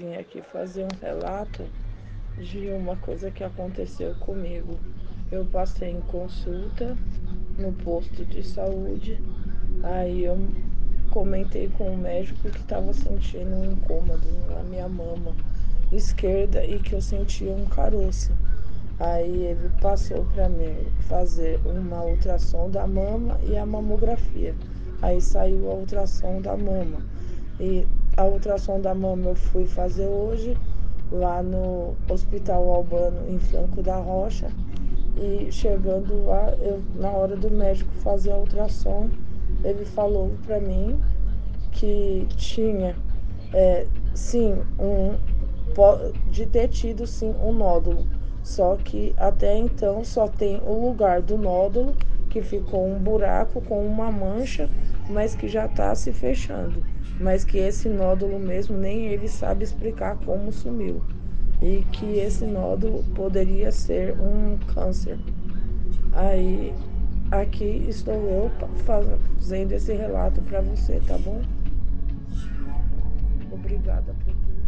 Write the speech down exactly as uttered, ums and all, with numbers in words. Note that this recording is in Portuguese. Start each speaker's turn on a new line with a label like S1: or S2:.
S1: vim aqui fazer um relato de uma coisa que aconteceu comigo. Eu passei em consulta no posto de saúde, aí eu comentei com o médico que estava sentindo um incômodo na minha mama esquerda e que eu sentia um caroço. Aí ele passou para mim fazer uma ultrassom da mama e a mamografia. Aí saiu a ultrassom da mama. E a ultrassom da mama eu fui fazer hoje lá no Hospital Albano, em Franco da Rocha. E chegando lá, eu, na hora do médico fazer a ultrassom, ele falou para mim que tinha, é, sim, um, de ter tido sim um nódulo. Só que até então só tem o lugar do nódulo, que ficou um buraco com uma mancha, mas que já está se fechando. Mas que esse nódulo mesmo nem ele sabe explicar como sumiu. E que esse nódulo poderia ser um câncer. Aí aqui estou eu fazendo esse relato para você, tá bom? Obrigada por tudo.